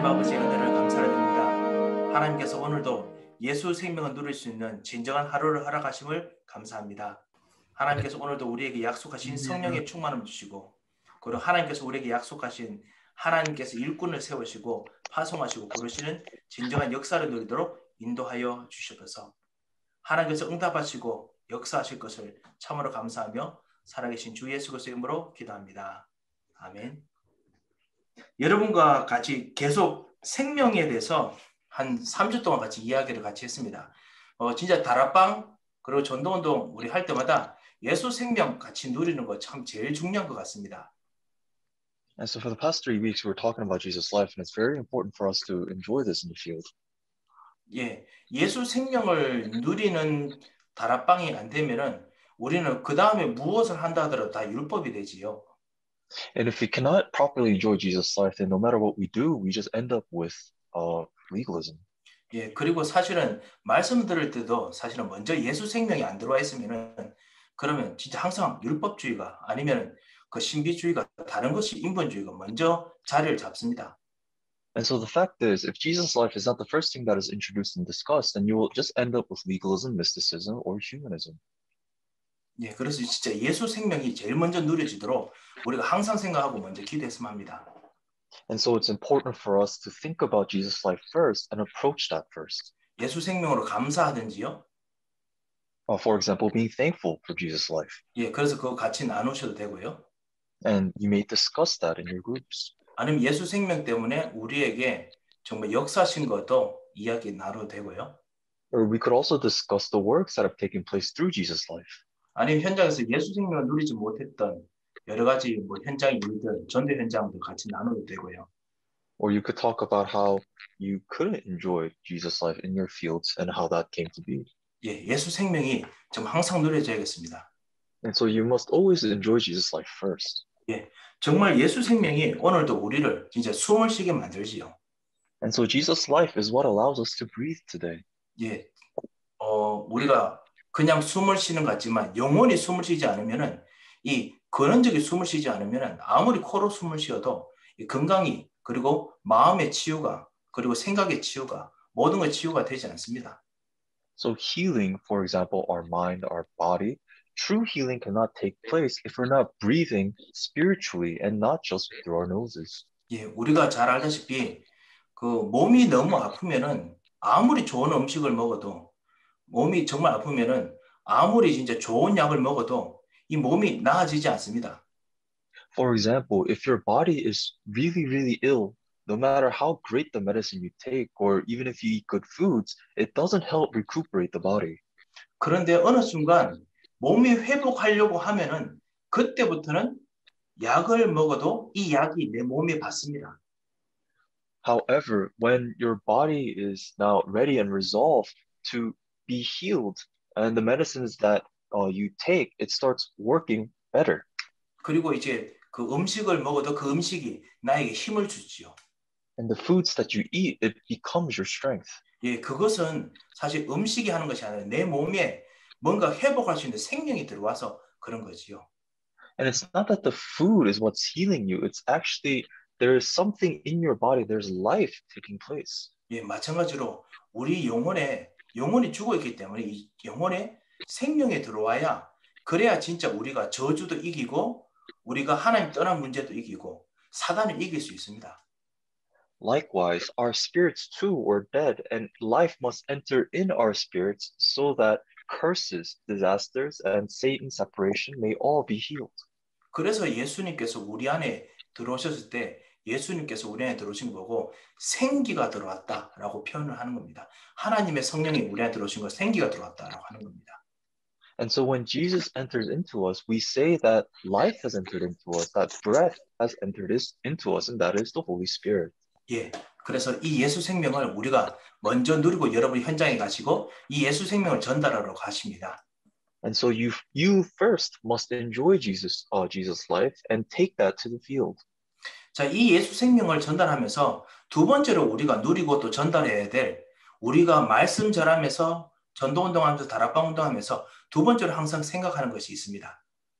아버지의 은혜를 감사드립니다. 하나님께서 오늘도 예수 생명을 누릴 수 있는 진정한 하루를 허락하심을 감사합니다. 하나님께서 오늘도 우리에게 약속하신 성령의 충만함을 주시고, 그리고 하나님께서 우리에게 약속하신 하나님께서 일꾼을 세우시고 파송하시고 부르시는 진정한 역사를 누리도록 인도하여 주시옵소서. 하나님께서 응답하시고 역사하실 것을 참으로 감사하며 살아계신 주 예수 그리스도의 이름으로 기도합니다. 아멘. 여러분과 같이 계속 생명에 대해서 한 3주 동안 같이 이야기를 같이 했습니다. 진짜 다락방 그리고 전도운동 우리 할 때마다 예수 생명 같이 누리는 거 참 제일 중요한 것 같습니다. And so for the past 3 weeks, we're talking about Jesus' life, and it's very important for us to enjoy this in the field. 예, 예수 생명을 누리는 다락방이 안 되면은 우리는 그 다음에 무엇을 한다 하더라도 다 율법이 되지요. And if we cannot properly enjoy Jesus' life, then no matter what we do, we just end up with legalism. 예, 그리고 사실은 말씀 들을 때도 사실은 먼저 예수 생명이 안 들어와 있으면은 그러면 진짜 항상 율법주의가 아니면 그 신비주의가 다른 것이 인본주의가 먼저 자리를 잡습니다. And so the fact is, if Jesus' life is not the first thing that is introduced and discussed, then you will just end up with legalism, mysticism, or humanism. 예, 그래서 진짜 예수 생명이 제일 먼저 누려지도록 우리가 항상 생각하고 먼저 기도했으면 합니다. And so it's important for us to think about Jesus' life first and approach that first. 예수 생명으로 감사하든지요. For example, being thankful for Jesus' life. 예, 그래서 그거 같이 나누셔도 되고요. And you may discuss that in your groups. 아니면 예수 생명 때문에 우리에게 정말 역사하신 것도 이야기 나눠도 되고요. Or we could also discuss the works that have taken place through Jesus' life. 아니면 현장에서 예수 생명을 누리지 못했던 여러 가지 현장의 일들, 전도 현장도 같이 나눠도 되고요. Or you could talk about how you couldn't enjoy Jesus' life in your fields and how that came to be. 예, 예수 생명이 좀 항상 누려져야겠습니다. And so you must always enjoy Jesus' life first. 예, 정말 예수 생명이 오늘도 우리를 진짜 숨을 쉬게 만들지요. And so Jesus' life is what allows us to breathe today. 예, 우리가 그냥 숨을 쉬는 것 같지만 영원히 숨을 쉬지 않으면은 이 근원적인 숨을 쉬지 않으면은 아무리 코로 숨을 쉬어도 이 건강이 그리고 마음의 치유가 그리고 생각의 치유가 모든 것 치유가 되지 않습니다. So healing, for example, our mind, our body, true healing cannot take place if we're not breathing spiritually and not just through our noses. 예, 우리가 잘 알다시피 그 몸이 너무 아프면은 아무리 좋은 음식을 먹어도 몸이 정말 아프면은 아무리 진짜 좋은 약을 먹어도 이 몸이 나아지지 않습니다. For example, if your body is really, really ill, no matter how great the medicine you take, or even if you eat good foods, it doesn't help recuperate the body. 그런데 어느 순간 몸이 회복하려고 하면은 그때부터는 약을 먹어도 이 약이 내 몸에 받습니다. However, when your body is now ready and resolved to be healed, and the medicines that you take, it starts working better. 그리고 이제 그 음식을 먹어도 그 음식이 나에게 힘을 주지요. And the foods that you eat, it becomes your strength. 예, 그것은 사실 음식이 하는 것이 아니라 내 몸에 뭔가 회복할 수 있는 생명이 들어와서 그런 거지요. And it's not that the food is what's healing you. It's actually there is something in your body. There's life taking place. 예, 마찬가지로 우리 영혼이 죽어 있기 때문에 이 영혼에 생명이 들어와야 그래야 진짜 우리가 저주도 이기고 우리가 하나님 떠난 문제도 이기고 사단을 이길 수 있습니다. Likewise, our spirits too were dead, and life must enter in our spirits so that curses, disasters, and Satan's separation may all be healed. 그래서 예수님께서 우리 안에 들어오셨을 때 예수님께서 우리 안에 들어오신 거 보고 생기가 들어왔다라고 표현을 하는 겁니다. 하나님의 성령이 우리 안에 들어오신 거 생기가 들어왔다라고 하는 겁니다. And so when Jesus enters into us, we say that life has entered into us, that breath has entered into us, and that is the Holy Spirit. 예, 그래서 이 예수 생명을 우리가 먼저 누리고 여러분이 현장에 가시고 이 예수 생명을 전달하러 가십니다. And so you first must enjoy Jesus' life and take that to the field. 자, 이 예수 생명을 전달하면서 두 번째로 우리가 누리고 또 전달해야 될 우리가 말씀 전하면서 전도 운동하면서 다락방 운동하면서 두 번째로 항상 생각하는 것이 있습니다.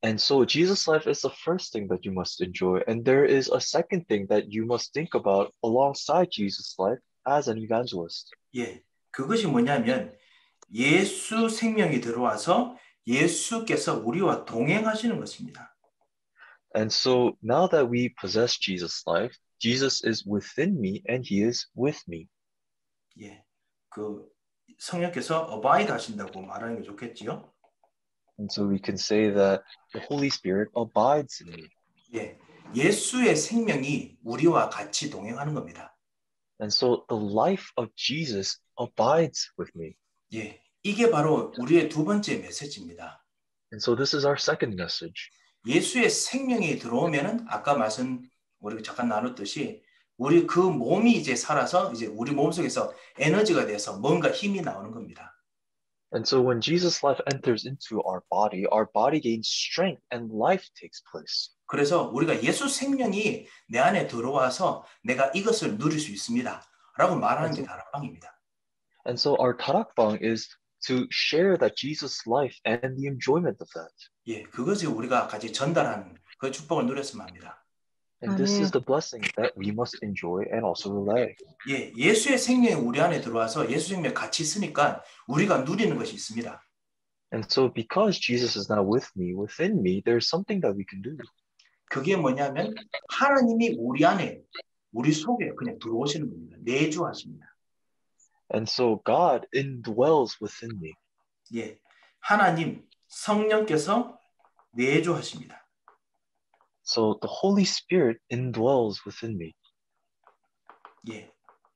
And so Jesus' life is the first thing that you must enjoy. And there is a second thing that you must think about alongside Jesus' life as an evangelist. 예, 그것이 뭐냐면 예수 생명이 들어와서 예수께서 우리와 동행하시는 것입니다. And so now that we possess Jesus' life, Jesus is within me and he is with me. 예, 그 성령께서 abide 하신다고 말하는 게 좋겠지요. And so we can say that the Holy Spirit abides in me. 예, 예수의 생명이 우리와 같이 동행하는 겁니다. And so the life of Jesus abides with me. 예, 이게 바로 우리의 두 번째 메시지입니다. And so this is our second message. 예수의 생명이 들어오면은 아까 우리 잠깐 나눴듯이 우리 그 몸이 이제 살아서 이제 우리 몸속에서 에너지가 돼서 뭔가 힘이 나오는 겁니다. And so when Jesus' life enters into our body gains strength and life takes place. 그래서 우리가 예수 생명이 내 안에 들어와서 내가 이것을 누릴 수 있습니다. 라고 말하는 게 다락방입니다. And so our tarakbang is to share that Jesus' life and the enjoyment of that. 예, 그것이 우리가 같이 전달하는 그 축복을 누렸으면 합니다. And this is the blessing that we must enjoy and also relay. 예, 예수의 생명이 우리 안에 들어와서 예수 생명이 같이 있으니까 우리가 누리는 것이 있습니다. And so because Jesus is now with me, within me, there's something that we can do. 그게 뭐냐면 하나님이 우리 안에 우리 속에 그냥 들어오시는 겁니다. 내주하십니다. And so God indwells within me. 예, 하나님 성령께서 내주하십니다. So the Holy Spirit indwells within me. 예.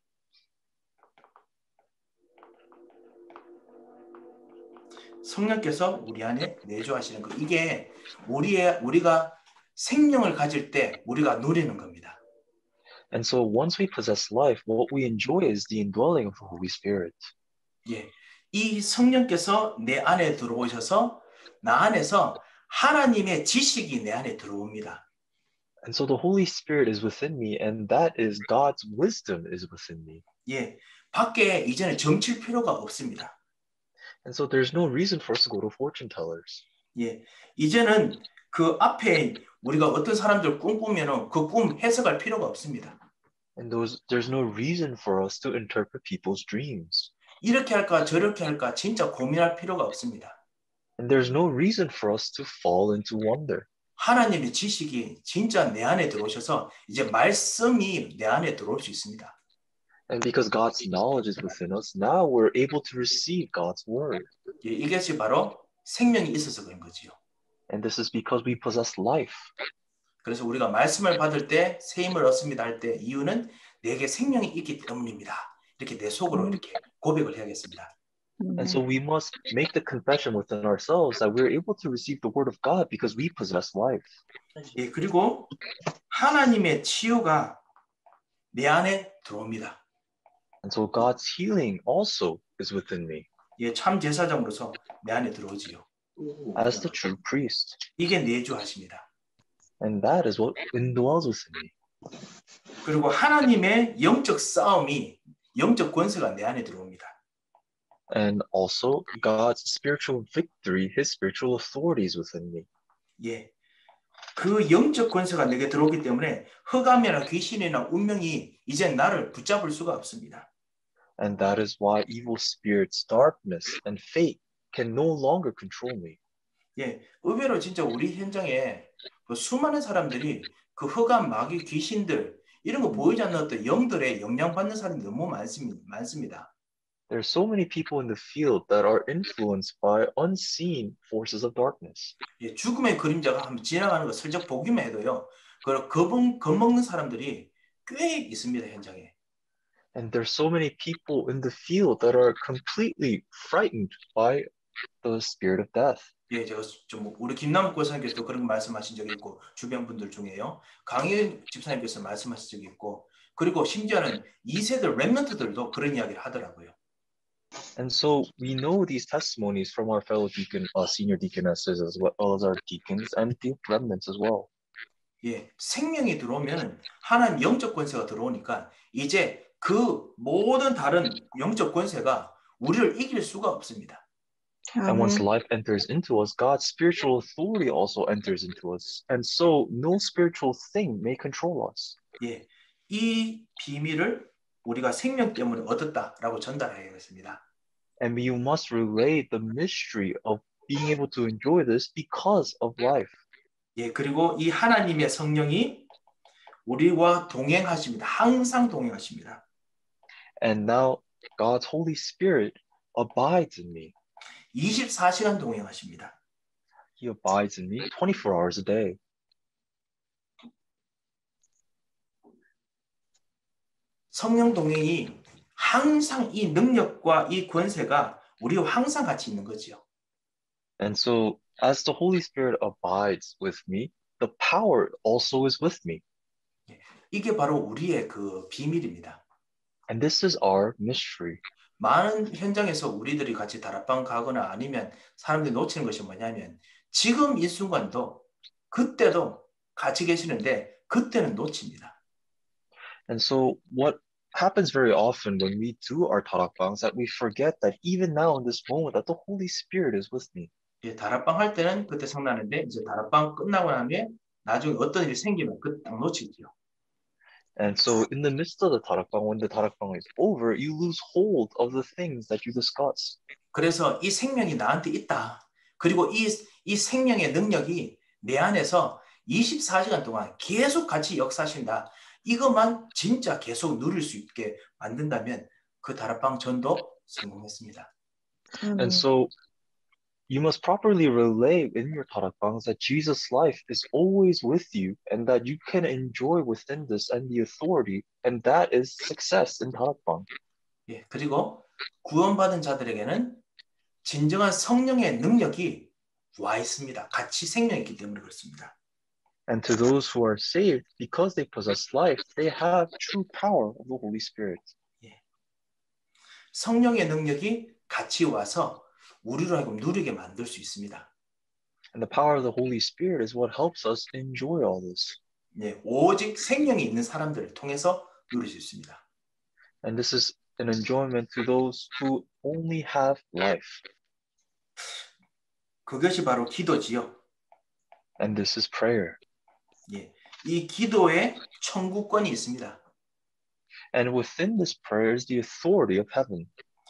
성령께서 우리 안에 내주하시는 것, 이게 우리가 생명을 가질 때 우리가 누리는 겁니다. And so once we possess life, what we enjoy is the indwelling of the Holy Spirit. 예, 이 성령께서 내 안에 들어오셔서 나 안에서 하나님의 지식이 내 안에 들어옵니다. And so the Holy Spirit is within me, and that is God's wisdom is within me. 예, 밖에 이제는 점칠 필요가 없습니다. And so there's no reason for us to go to fortune tellers. 예, 이제는 그 앞에 우리가 어떤 사람들 꿈 꾸면은 그 꿈 해석할 필요가 없습니다. And there's no reason for us to interpret people's dreams. 이렇게 할까 저렇게 할까 진짜 고민할 필요가 없습니다. And there's no reason for us to fall into wonder. 하나님의 지식이 진짜 내 안에 들어오셔서 이제 말씀이 내 안에 들어올 수 있습니다. And because God's knowledge is within us, now we're able to receive God's word. 예, 이것이 바로 생명이 있어서 그런 거지요. And this is because we possess life. 그래서 우리가 말씀을 받을 때 새 힘을 얻습니다 할 때 이유는 내게 생명이 있기 때문입니다. 이렇게 내 속으로 이렇게 고백을 해야겠습니다. And so we must make the confession within ourselves that we're able to receive the word of God because we possess life. 예, 그리고 하나님의 치유가 내 안에 들어옵니다. And so God's healing also is within me. 예, 참 제사장으로서 내 안에 들어오지요. As the true priest. 이게 내주하십니다. And that is what indwells within me. 그리고 하나님의 영적 싸움이 영적 권세가 내 안에 들어옵니다. And also God's spiritual victory, his spiritual authorities within me. 예, 그 영적 권세가 내게 들어오기 때문에 흑암이나 귀신이나 운명이 이제 나를 붙잡을 수가 없습니다. And that is why evil spirits, darkness, and fate can no longer control me. 예, 의외로 진짜 우리 현장에 그 수많은 사람들이 그 흑암, 마귀, 귀신들 이런 거 보이지 않는 어떤 영들의 영향받는 사람이 너무 많습니다. There are so many people in the field that are influenced by unseen forces of darkness. 예, 죽음의 그림자가 한번 지나가는 거 슬쩍 보기만 해도요. 그 겁먹는 사람들이 꽤 있습니다, 현장에. And there's so many people in the field that are completely frightened by the spirit of death. 예, 제가 좀 우리 김남욱 권사님께서도 그런 말씀하신 적이 있고 주변 분들 중에요. 강희 집사님께서 말씀하신 적이 있고 그리고 심지어는 2세들 렘넌트들도 그런 이야기를 하더라고요. And so we know these testimonies from our fellow senior deaconesses as well as our deacons and the remnants as well. 예, 생명이 들어오면 하나님 영적 권세가 들어오니까 이제 그 모든 다른 영적 권세가 우리를 이길 수가 없습니다. And once 아멘. life enters into us, God's spiritual authority also enters into us. And so no spiritual thing may control us. 예, 이 비밀을 우리가 생명 때문에 얻었다라고 전달해야겠습니다. And you must relay the mystery of being able to enjoy this because of life. 예, 그리고 이 하나님의 성령이 우리와 동행하십니다. 항상 동행하십니다. And now God's Holy Spirit abides in me. 24시간 동행하십니다. He abides in me 24 hours a day. 성령 동행이 항상 이 능력과 이 권세가 우리와 항상 같이 있는 거지요. And so as the Holy Spirit abides with me, the power also is with me. 이게 바로 우리의 그 비밀입니다. And this is our mystery. 많은 현장에서 우리들이 같이 다락방 가거나 아니면 사람들이 놓치는 것이 뭐냐면 지금 이 순간도 그때도 같이 계시는데 그때는 놓칩니다. And so what happens very often when we do our tarakbang is that we forget that even now in this moment that the Holy Spirit is with me. 예, 다락방 할 때는 그때 생각나는데 이제 다락방 끝나고 나면 나중에 어떤 일이 생기면 그 딱 놓치지요. And so in the midst of the tarakbang, when the tarakbang is over, you lose hold of the things that you discuss. 그래서 이 생명이 나한테 있다. 그리고 이 생명의 능력이 내 안에서 24시간 동안 계속 같이 역사하신다. 이것만 진짜 계속 누릴 수 있게 만든다면 그 다락방 전도 성공했습니다. 아멘. And so you must properly relay in your tarakbangs that Jesus' life is always with you and that you can enjoy within this and the authority, and that is success in tarakbang. 예, 그리고 구원받은 자들에게는 진정한 성령의 능력이 와 있습니다. 같이 생명이 있기 때문에 그렇습니다. And to those who are saved, because they possess life, they have true power of the Holy Spirit. 성령의 능력이 같이 와서 우리로 하여금 누리게 만들 수 있습니다. And the power of the Holy Spirit is what helps us enjoy all this. 예, 오직 생명이 있는 사람들을 통해서 누릴 수 있습니다. And this is an enjoyment to those who only have life. 그것이 바로 기도지요. And this is prayer. 예, 이 기도에 천국권이 있습니다. And within this prayer is the authority of heaven.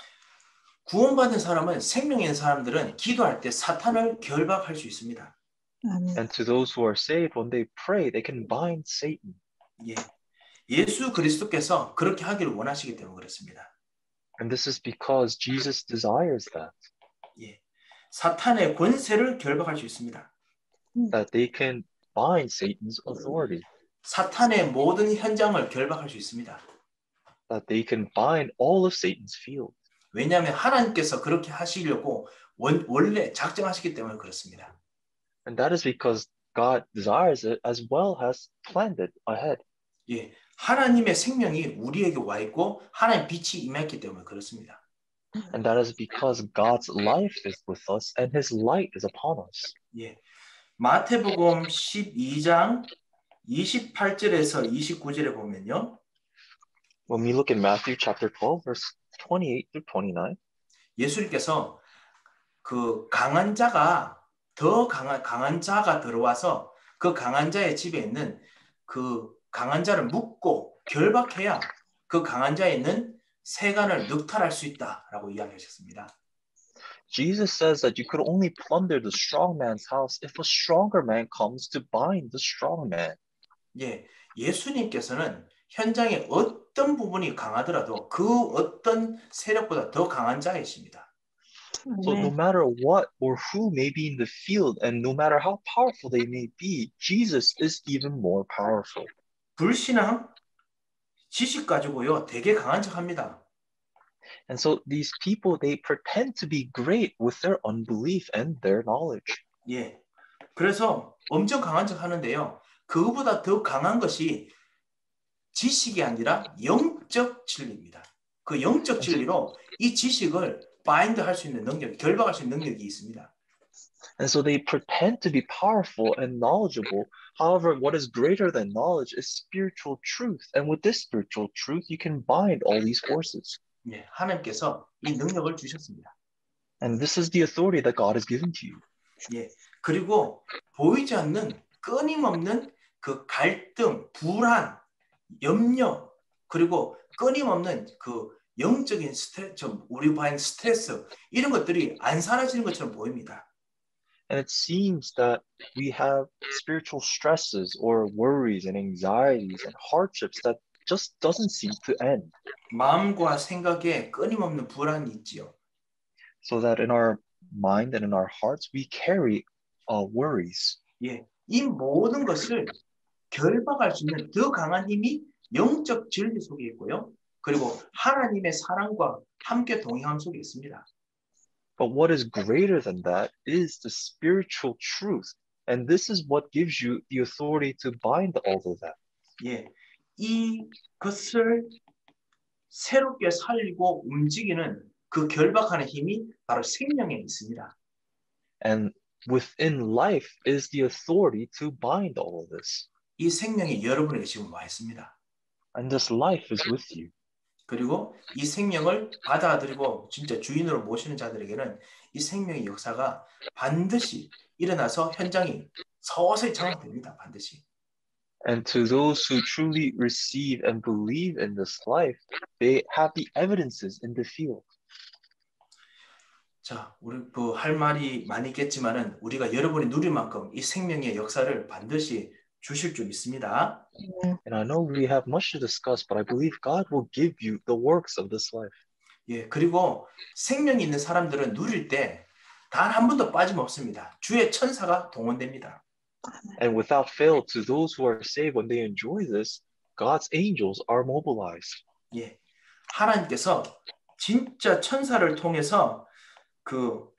구원받은 사람은 생명 있는 사람들은 기도할 때 사탄을 결박할 수 있습니다. 아멘. And to those who are saved, when they pray, they can bind Satan. 예, 예수 그리스도께서 그렇게 하기를 원하시기 때문에 그렇습니다. And this is because Jesus desires that, 예, 사탄의 권세를 결박할 수 있습니다. that they can bind Satan's authority, 사탄의 모든 현장을 결박할 수 있습니다. that they can bind all of Satan's field. 왜냐하면 하나님께서 그렇게 하시려고 원래 작정하시기 때문에 그렇습니다. And that is because God desires it as well as planned it ahead. 예, 하나님의 생명이 우리에게 와 있고 하나님 빛이 임했기 때문에 그렇습니다. And that is because God's life is with us and his light is upon us. 예, 마태복음 12장 28절에서 29절에 보면요. When we look at Matthew chapter 12, verse 28 through 29, 예수님께서 그 강한 자가 강한 자가 들어와서 그 강한 자의 집에 있는 그 강한 자를 묶고 결박해야 그 강한 자에 있는 세간을 늑탈할 수 있다라고 이야기하셨습니다. Jesus says that you could only plunder the strong man's house if a stronger man comes to bind the strong man. 예, 예수님께서는 현장의 어떤 부분이 강하더라도 그 어떤 세력보다 더 강한 자이십니다. So no 아멘. matter what or who may be in the field and no matter how powerful they may be, Jesus is even more powerful. 불신앙, 지식 가지고요 되게 강한 척합니다. And so these people, they pretend to be great with their unbelief and their knowledge. 예, 그래서 엄청 강한 척 하는데요. 그거보다 더 강한 것이 지식이 아니라 영적 진리입니다. 그 영적 진리로 이 지식을 바인드 할 수 있는 능력, 결박할 수 있는 능력이 있습니다. And so they pretend to be powerful and knowledgeable. However, what is greater than knowledge is spiritual truth. And with this spiritual truth, you can bind all these forces. 예, 하나님께서 이 능력을 주셨습니다. And this is the authority that God has given to you. 예. 그리고 보이지 않는 끊임없는 그 갈등, 불안, 염려, 그리고 끊임없는 그 영적인 스트레스, 우리 바인 스트레스 이런 것들이 안 사라지는 것처럼 보입니다. And it seems that we have spiritual stresses or worries and anxieties and hardships that just doesn't seem to end. 마음과 생각에 끊임없는 불안이 있지요. So that in our mind and in our hearts, we carry worries. 예, 이 모든 것을 결박할 수 있는 더 강한 힘이 영적 진리 속에 있고요. 그리고 하나님의 사랑과 함께 동행함 속에 있습니다. But what is greater than that is the spiritual truth. And this is what gives you the authority to bind all of that. 예, 이것을 새롭게 살리고 움직이는 그 결박하는 힘이 바로 생명에 있습니다. And within life is the authority to bind all of this. 이 생명이 여러분에게 지금 와 있습니다. And this life is with you. 그리고 이 생명을 받아들이고 진짜 주인으로 모시는 자들에게는 이 생명의 역사가 반드시 일어나서 현장이 서서히 장악됩니다. 반드시. And to those who truly receive and believe in this life, they have the evidences in the field. 자, 우리 할 말이 많이 있겠지만은 우리가 여러분이 누릴 만큼 이 생명의 역사를 반드시 주실 줄 믿습니다. And I know we have much to discuss, but I believe God will give you the works of this life. 예, 그리고 생명이 있는 사람들은 누릴 때 단 한 번도 빠짐없습니다. 주의 천사가 동원됩니다. And without fail, to those who are saved, when they enjoy this, God's angels are mobilized. 예, 하나님께서 진짜 천사를 통해서 그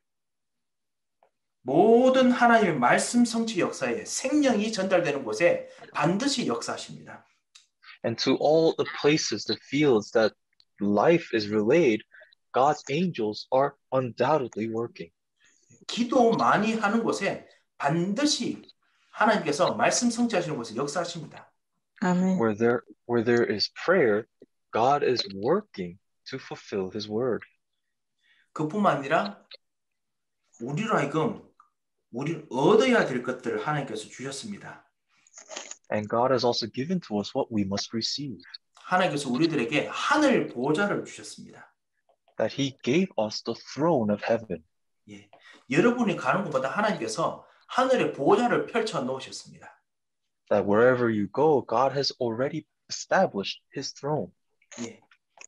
모든 하나님의 말씀 성취 역사에 생명이 전달되는 곳에 반드시 역사하십니다. And to all the places, the fields that life is relayed, God's angels are undoubtedly working. 기도 많이 하는 곳에 반드시 하나님께서 말씀 성취하시는 곳에 역사하십니다. 아멘. Where there is prayer, God is working to fulfill his word. 그뿐만 아니라 우리로 하여금 우리를 얻어야 될 것들을 하나님께서 주셨습니다. And God has also given to us what we must receive. 하나님께서 우리들에게 하늘 보좌를 주셨습니다. That he gave us the throne of heaven. 예, 여러분이 가는 곳마다 하나님께서 하늘의 보좌를 펼쳐 놓으셨습니다. That wherever you go, God has already established his throne. 예.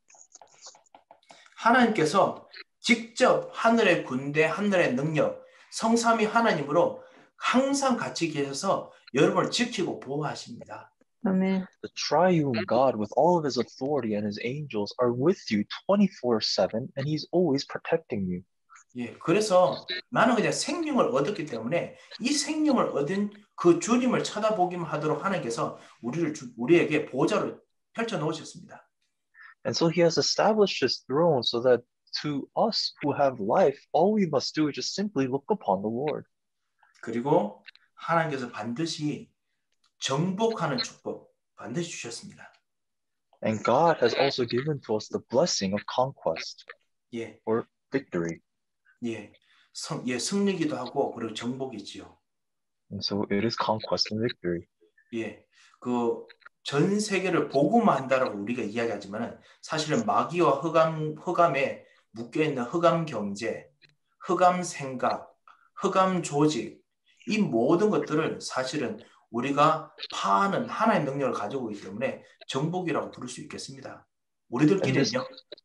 하나님께서 직접 하늘의 군대, 하늘의 능력, 성삼위 하나님으로 항상 같이 계셔서 여러분을 지키고 보호하십니다. 아멘. The triune God with all of his authority and his angels are with you 24/7 and he's always protecting you. 예, 그래서 나는 그냥 생명을 얻었기 때문에 이 생명을 얻은 그 주님을 쳐다보기만 하도록 하나님께서 우리에게 보좌를 펼쳐 놓으셨습니다. And so he has established his throne so that to us who have life, all we must do is just simply look upon the Lord. 그리고 하나님께서 반드시 정복하는 축복 반드시 주셨습니다. And God has also given to us the blessing of conquest 예, or victory. 예, 승리기도 하고 그리고 정복이지요. And so it is conquest and victory. 예, 그 전 세계를 복음화한다라고 우리가 이야기하지만은 사실은 마귀와 흑암에 묶여 있는 흑암 경제, 흑암 생각, 흑암 조직 이 모든 것들을 사실은 우리가 파하는 하나의 능력을 가지고 있기 때문에 정복이라고 부를 수 있겠습니다. 우리들끼리는요.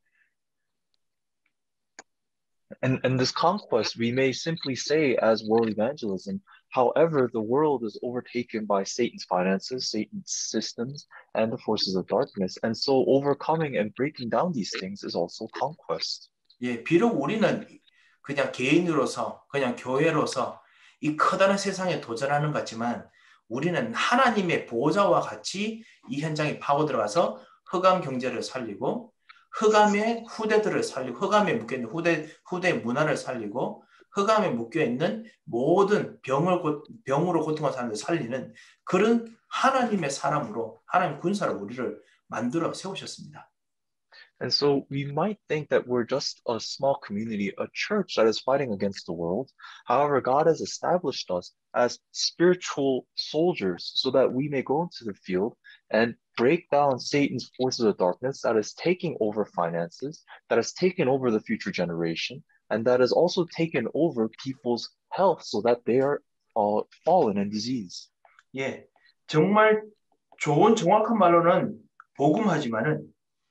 And this conquest, we may simply say as world evangelism. However, the world is overtaken by Satan's finances, Satan's systems, and the forces of darkness. And so overcoming and breaking down these things is also conquest. 예, 비록 우리는 그냥 개인으로서, 그냥 교회로서 이 커다란 세상에 도전하는 것 같지만 우리는 하나님의 보좌와 같이 이 현장에 파고 들어가서 흑암 경제를 살리고 흑암의 후대들을 살리고 흑암에 묶여있는 후대 문화를 살리고 흑암에 묶여있는 모든 병으로 고통한 사람들을 살리는 그런 하나님의 사람으로 하나님 군사로 우리를 만들어 세우셨습니다. And so we might think that we're just a small community, a church that is fighting against the world. However, God has established us as spiritual soldiers so that we may go into the field and break down Satan's forces of darkness that is taking over finances, that has taken over the future generation, and that has also taken over people's health so that they are fallen in disease. 예, 정말 좋은 정확한 말로는 복음하지만은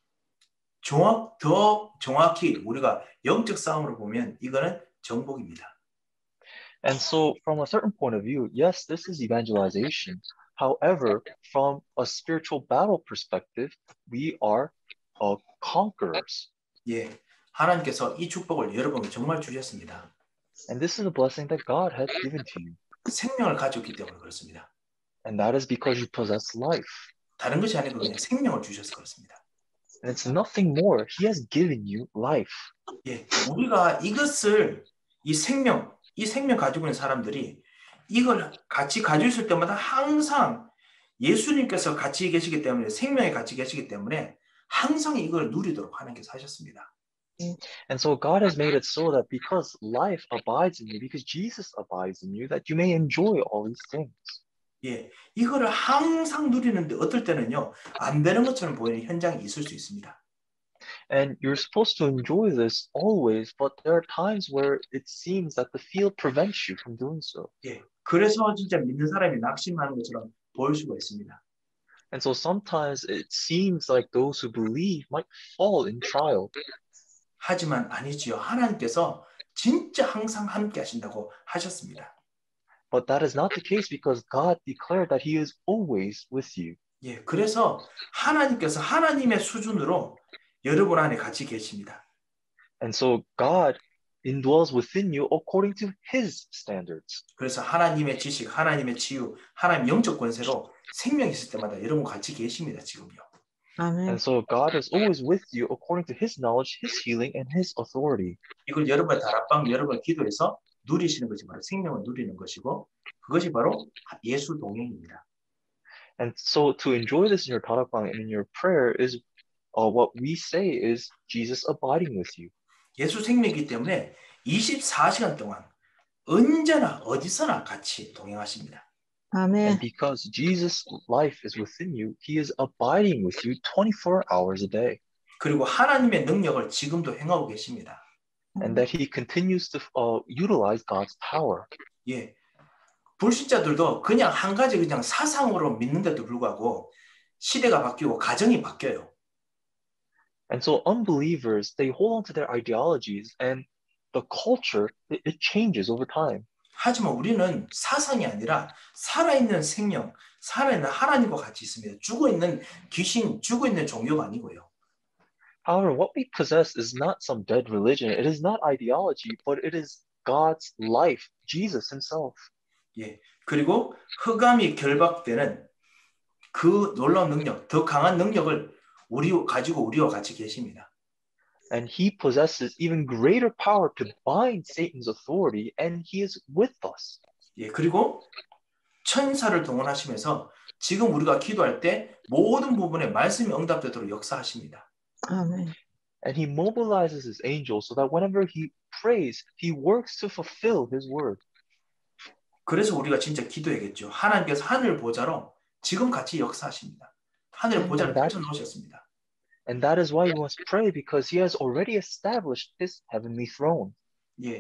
더 정확히 우리가 영적 싸움으로 보면 이거는 정복입니다. And so, from a certain point of view, yes, this is evangelization. However, from a spiritual battle perspective, we are conquerors. 예, 하나님께서 이 축복을 여러분에게 정말 주셨습니다. And this is a blessing that God has given to you. 생명을 가졌기 때문에 그렇습니다. And that is because you possess life. 다른 것이 아니고 그냥 생명을 주셔서 그렇습니다. And it's nothing more. He has given you life. 예, 우리가 이것을 이 생명 가지고 있는 사람들이 이걸 같이 가지고 있을 때마다 항상 예수님께서 같이 계시기 때문에 생명에 같이 계시기 때문에 항상 이걸 누리도록 하나님께서 하셨습니다. And so God has made it so that because life abides in you, because Jesus abides in you, that you may enjoy all these things. 예, 이거를 항상 누리는데 어떨 때는요, 안 되는 것처럼 보이는 현장이 있을 수 있습니다. And you're supposed to enjoy this always, but there are times where it seems that the field prevents you from doing so. 예, 그래서 진짜 믿는 사람이 낙심하는 것처럼 보일 수가 있습니다. And so sometimes it seems like those who believe might fall in trial. 하지만 아니지요. 하나님께서 진짜 항상 함께 하신다고 하셨습니다. But that is not the case because God declared that He is always with you. 예, 그래서 하나님께서 하나님의 수준으로 여러분 안에 같이 계십니다. And so God indwells within you according to His standards. 그래서 하나님의 지식, 하나님의 치유, 하나님 영적 권세로 생명이 있을 때마다 여러분 같이 계십니다. 지금요. 아멘. And so God is always with you according to His knowledge, His healing, and His authority. 이걸 여러분의 다락방, 여러분의 기도에서 누리시는 것이 바로 생명을 누리는 것이고 그것이 바로 예수 동행입니다. And so to enjoy this in your 다락방 and in your prayer is what we say is Jesus abiding with you. 예수 생명이기 때문에 24시간 동안 언제나 어디서나 같이 동행하십니다. And 아멘. because Jesus' life is within you, He is abiding with you 24 hours a day. 그리고 하나님의 능력을 지금도 행하고 계십니다. And that He continues to utilize God's power. 예, 불신자들도 그냥 한 가지 그냥 사상으로 믿는데도 불구하고 시대가 바뀌고 가정이 바뀌어요. And so unbelievers, they hold on to their ideologies and the culture, it changes over time. 하지만 우리는 사상이 아니라 살아있는 생명, 살아있는 하나님과 같이 있습니다. 죽어있는 귀신, 죽어있는 종교가 아니고요. However, what we possess is not some dead religion. It is not ideology, but it is God's life, Jesus Himself. 예, 그리고 흑암이 결박되는 그 놀라운 능력, 더 강한 능력을 우리와 같이 계십니다. And He possesses even greater power to bind Satan's authority, and He is with us. 예, 그리고 천사를 동원하시면서 지금 우리가 기도할 때 모든 부분에 말씀이 응답되도록 역사하십니다. 아멘. And He mobilizes His angels so that whenever He prays, He works to fulfill His word. 그래서 우리가 진짜 기도해야겠죠. 하나님께서 하늘 보좌로 지금 같이 역사하십니다. 하늘 보좌를 펼쳐놓으셨습니다. And that is why we must pray, because He has already established His heavenly throne. 예,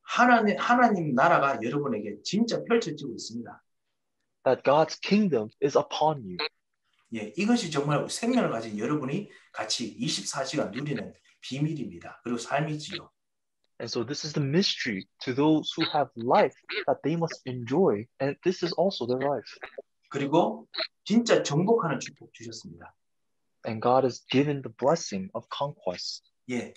하나님 나라가 여러분에게 진짜 펼쳐지고 있습니다. That God's kingdom is upon you. 예, 이것이 정말 생명을 가진 여러분이 같이 24시간 누리는 비밀입니다. 그리고 삶이지요. And so this is the mystery to those who have life that they must enjoy, and this is also their life. 그리고 진짜 정복하는 축복 주셨습니다. And God has given the blessing of conquest. 예,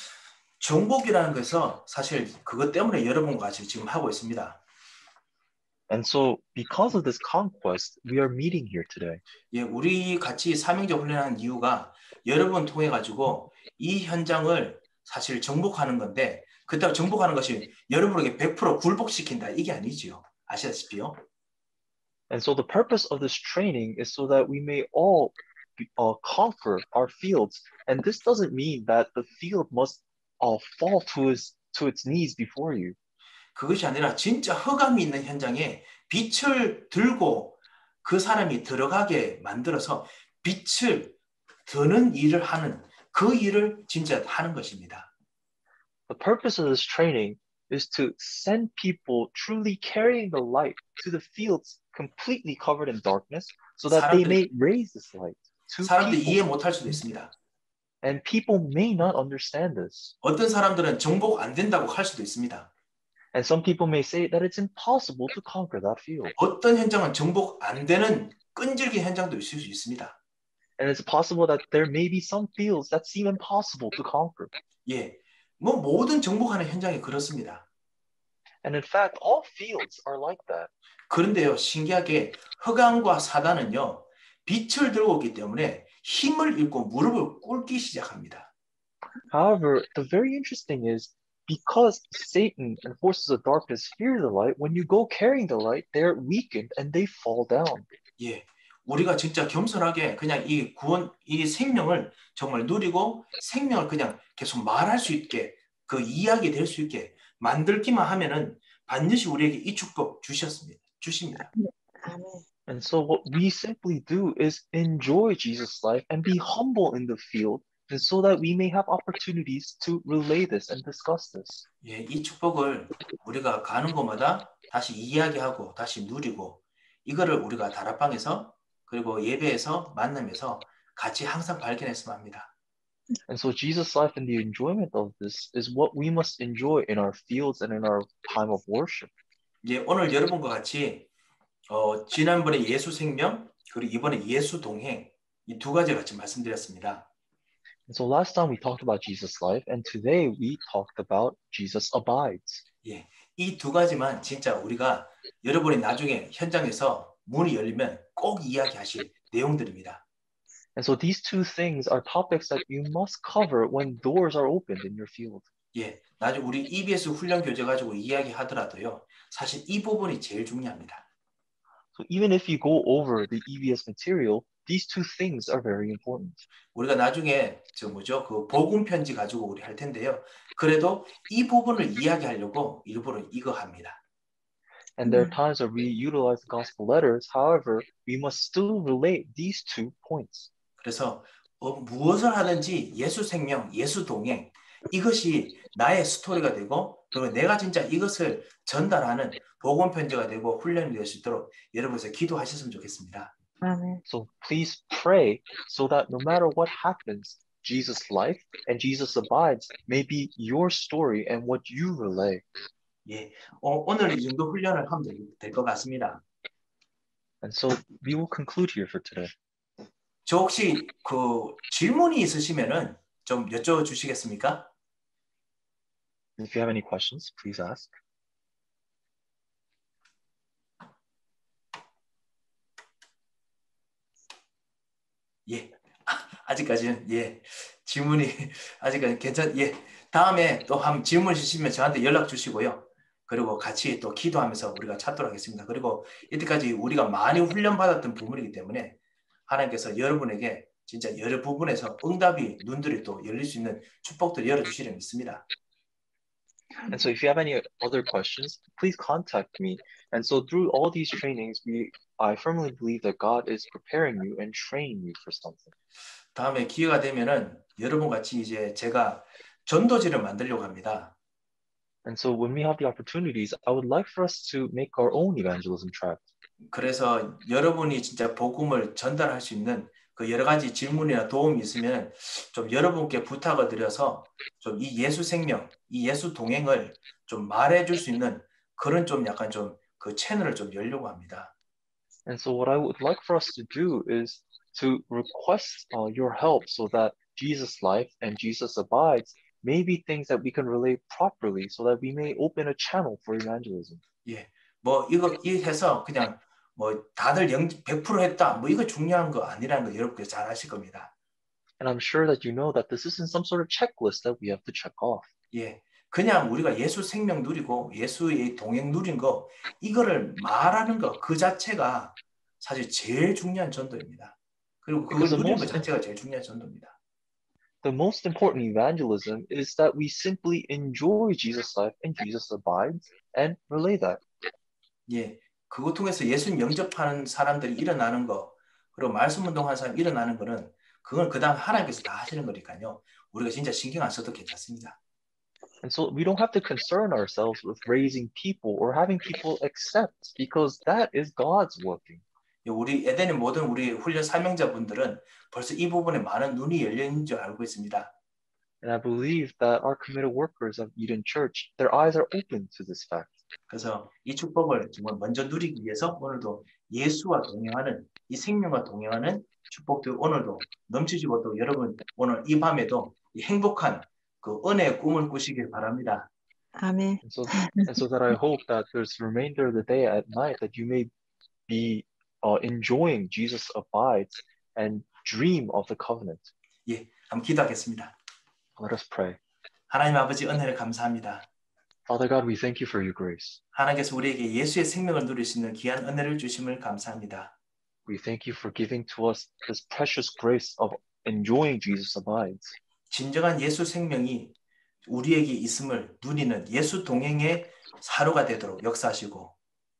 정복이라는 것은 사실 그것 때문에 여러분과 같이 지금 하고 있습니다. And so because of this conquest, we are meeting here today. 예, 우리 같이 삼형제 훈련하는 이유가 여러분 통해 가지고 이 현장을 사실 정복하는 건데 그렇다고 정복하는 것이 여러분에게 100% 굴복시킨다 이게 아니지요. 아시다시피요. And so the purpose of this training is so that we may all conquer our fields. And this doesn't mean that the field must fall to its knees before you. 그것이 아니라 진짜 흑암이 있는 현장에 빛을 들고 그 사람이 들어가게 만들어서 빛을 드는 일을 하는 그 일을 진짜 하는 것입니다. The purpose of this training is to send people truly carrying the light to the fields completely covered in darkness so that they may raise this light to 사람들이 이해 people. 못할 수도 있습니다. And people may not understand this. 어떤 사람들은 정복 안 된다고 할 수도 있습니다. And some people may say that it's impossible to conquer that field. 어떤 현장은 정복 안 되는 끈질긴 현장도 있을 수 있습니다. And it's possible that there may be some fields that seem impossible to conquer. 예, 뭐 모든 정복하는 현장이 그렇습니다. And in fact, all fields are like that. 그런데요, 신기하게 흑암과 사단은요, 빛을 들고 있기 때문에 힘을 잃고 무릎을 꿇기 시작합니다. However, the very interesting is because Satan and forces of darkness fear the light, when you go carrying the light, they're weakened and they fall down. 예, 우리가 진짜 겸손하게 그냥 이 구원, 이 생명을 정말 누리고 생명을 그냥 계속 말할 수 있게 그 이야기 될 수 있게 만들기만 하면은 반드시 우리에게 이 축복 주십니다. And so what we simply do is enjoy Jesus' life and be humble in the field, and so that we may have opportunities to relay this and discuss this. 예, 이 축복을 우리가 가는 곳마다 다시 이야기하고 다시 누리고 이거를 우리가 다락방에서 그리고 예배에서 만나면서 같이 항상 발견했으면 합니다. And so Jesus' life and the enjoyment of this is what we must enjoy in our fields and in our time of worship. 예, 오늘 여러분과 같이 지난번에 예수 생명 그리고 이번에 예수 동행 이 두 가지 같이 말씀드렸습니다. And so last time we talked about Jesus' life, and today we talked about Jesus abides. 예, 이 두 가지만 진짜 우리가 여러분이 나중에 현장에서 문이 열리면 꼭 이야기하실 내용들입니다. And so these two things are topics that you must cover when doors are opened in your field. 예, 나중에 우리 EBS 훈련 교재 가지고 이야기하더라도요. 사실 이 부분이 제일 중요합니다. So even if you go over the EBS material, these two things are very important. 우리가 나중에 그 복음 편지 가지고 우리 할 텐데요. 그래도 이 부분을 이야기하려고 일부러 이거 합니다. And there are times where we utilize the gospel letters. However, we must still relate these two points. 그래서 무엇을 하든지 예수 생명, 예수 동행 이것이 나의 스토리가 되고 그리고 내가 진짜 이것을 전달하는 복음 편지가 되고 훈련이 될 수 있도록 여러분께서 기도하셨으면 좋겠습니다. So please pray so that no matter what happens, Jesus' life and Jesus abides may be your story and what you relay. 예, 오늘 이 정도 훈련을 하면 될 것 같습니다. And so we will conclude here for today. 저 혹시 그 질문이 있으시면은 좀 여쭤주시겠습니까? If you have any questions, please ask. 예, 아직까지는 예 질문이 아직까지 예 다음에 또 한 질문 있으시면 저한테 연락 주시고요. 그리고 같이 또 기도하면서 우리가 찾도록 하겠습니다. 그리고 이때까지 우리가 많이 훈련받았던 부분이기 때문에 하나님께서 여러분에게 진짜 여러 부분에서 응답이 눈들이 또 열릴 수 있는 축복들 열어주시려 믿습니다. And so if you have any other questions, please contact me. And so through all these trainings, I firmly believe that God is preparing you and training you for something. 다음에 기회가 되면은 여러분 같이 이제 제가 전도지를 만들려고 합니다. And so when we have the opportunities, I would like for us to make our own evangelism tract. 그래서 여러분이 진짜 복음을 전달할 수 있는 그 여러 가지 질문이나 도움이 있으면 좀 여러분께 부탁을 드려서 좀 이 예수 생명, 이 예수 동행을 좀 말해줄 수 있는 그런 좀 약간 좀 그 채널을 좀 열려고 합니다. And so what I would like for us to do is to request your help so that Jesus' life and Jesus abides may be things that we can relate properly so that we may open a channel for evangelism. 예, 뭐 이거 해서 그냥 뭐 다들 100% 했다, 뭐 이거 중요한 거 아니라는 거 여러분께서 잘 아실 겁니다. And I'm sure that you know that this isn't some sort of checklist that we have to check off. 예, 그냥 우리가 예수 생명 누리고 예수의 동행 누린 거 이거를 말하는 거 그 자체가 사실 제일 중요한 전도입니다. 그리고 그걸 Because 누리는 것 자체가 제일 중요한 전도입니다. the most important evangelism is that we simply enjoy Jesus' life and Jesus abides and relay that. 예, 그거 통해서 예수님 영접하는 사람들이 일어나는 거, 그리고 말씀 운동하는 사람이 일어나는 거는 그건 그다음 하나님께서 다 하시는 거니까요. 우리가 진짜 신경 안 써도 괜찮습니다. And so we don't have to concern ourselves with raising people or having people accept because that is God's working. 우리 에덴의 모든 우리 훈련 사명자분들은 벌써 이 부분에 많은 눈이 열려 있는 줄 알고 있습니다. And I believe that our committed workers of Eden Church, their eyes are open to this fact. 그래서 이 축복을 정말 먼저 누리기 위해서 오늘도 예수와 동행하는 이 생명과 동행하는 축복들 오늘도 넘치시고 또 여러분 오늘 이 밤에도 이 행복한 그 은혜의 꿈을 꾸시길 바랍니다. 아멘. And so that I hope that there's the remainder of the day at night that you may be enjoying Jesus abides and dream of the covenant. 예, 한번 기도하겠습니다. Let us pray. 하나님 아버지 은혜를 감사합니다. Father God, we thank you for your grace. 하나님께서 우리에게 예수의 생명을 누릴 수 있는 귀한 은혜를 주심을 감사합니다. We thank you for giving to us this precious grace of enjoying Jesus abides. 진정한 예수 생명이 우리에게 있음을 누리는 예수 동행의 하루가 되도록 역사하시고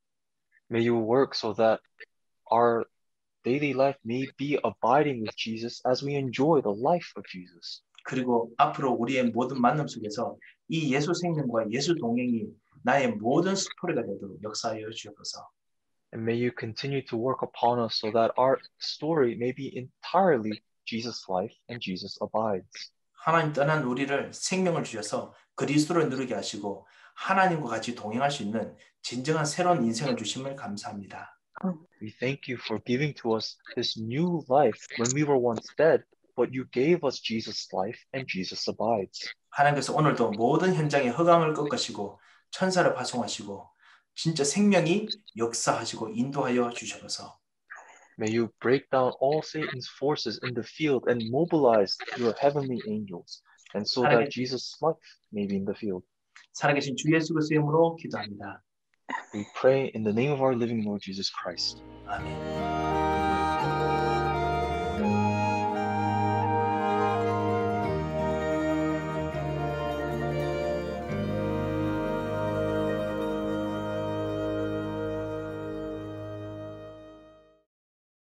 May you work so that our daily life may be abiding with Jesus as we enjoy the life of Jesus. 그리고 앞으로 우리의 모든 만남 속에서 이 예수 생명과 예수 동행이 나의 모든 스토리가 되도록 역사하여 주옵소서. And may you continue to work upon us so that our story may be entirely Jesus' life and Jesus abides. 하나님 떠난 우리를 생명을 주셔서 그리스도를 누리게 하시고 하나님과 같이 동행할 수 있는 진정한 새로운 인생을 주심을 감사합니다. We thank you for giving to us this new life when we were once dead, but you gave us Jesus' life and Jesus abides. 하나님께서 오늘도 모든 현장에 흑암을 꺾으시고 천사를 파송하시고 진짜 생명이 역사하시고 인도하여 주셔서 May you break down all Satan's forces in the field and mobilize your heavenly angels, and so that Jesus' life may be in the field. 살아계신 주 예수 그리스도의 이름으로 기도합니다. We pray in the name of our living Lord Jesus Christ. 아멘.